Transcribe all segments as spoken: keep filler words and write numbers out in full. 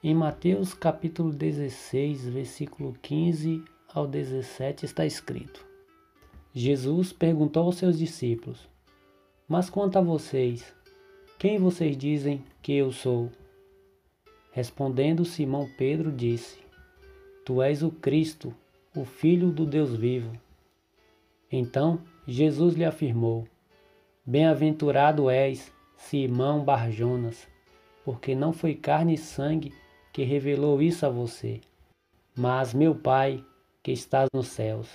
Em Mateus capítulo dezesseis, versículo quinze ao dezessete está escrito: Jesus perguntou aos seus discípulos: Mas quanto a vocês, quem vocês dizem que eu sou? Respondendo Simão Pedro disse: Tu és o Cristo, o Filho do Deus vivo. Então Jesus lhe afirmou: Bem-aventurado és, Simão Bar-Jonas, porque não foi carne e sangue que revelou isso a você, mas meu Pai que estás nos céus.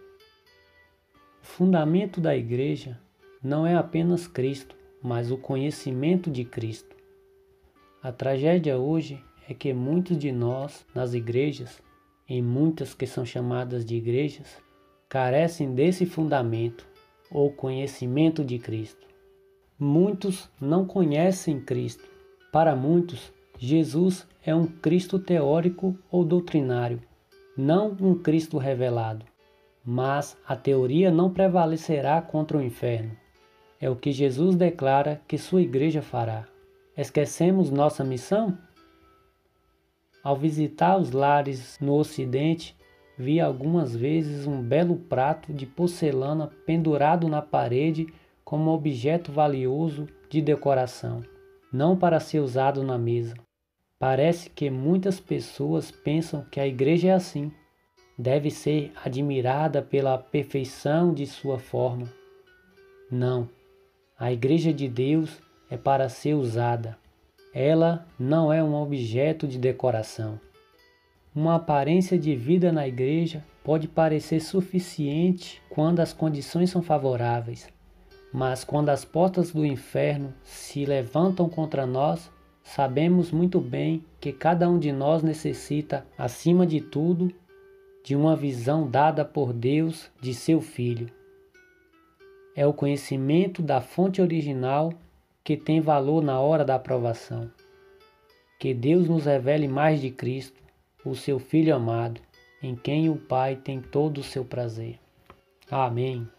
O fundamento da igreja não é apenas Cristo, mas o conhecimento de Cristo. A tragédia hoje é que muitos de nós, nas igrejas, em muitas que são chamadas de igrejas, carecem desse fundamento, ou conhecimento de Cristo. Muitos não conhecem Cristo. Para muitos, Jesus é um Cristo teórico ou doutrinário, não um Cristo revelado. Mas a teoria não prevalecerá contra o inferno. É o que Jesus declara que sua igreja fará. Esquecemos nossa missão? Ao visitar os lares no Ocidente, vi algumas vezes um belo prato de porcelana pendurado na parede como objeto valioso de decoração, não para ser usado na mesa. Parece que muitas pessoas pensam que a igreja é assim. Deve ser admirada pela perfeição de sua forma. Não, a igreja de Deus é para ser usada. Ela não é um objeto de decoração. Uma aparência de vida na igreja pode parecer suficiente quando as condições são favoráveis, mas quando as portas do inferno se levantam contra nós, sabemos muito bem que cada um de nós necessita, acima de tudo, de uma visão dada por Deus de seu Filho. É o conhecimento da fonte original que tem valor na hora da aprovação. Que Deus nos revele mais de Cristo, o seu Filho amado, em quem o Pai tem todo o seu prazer. Amém.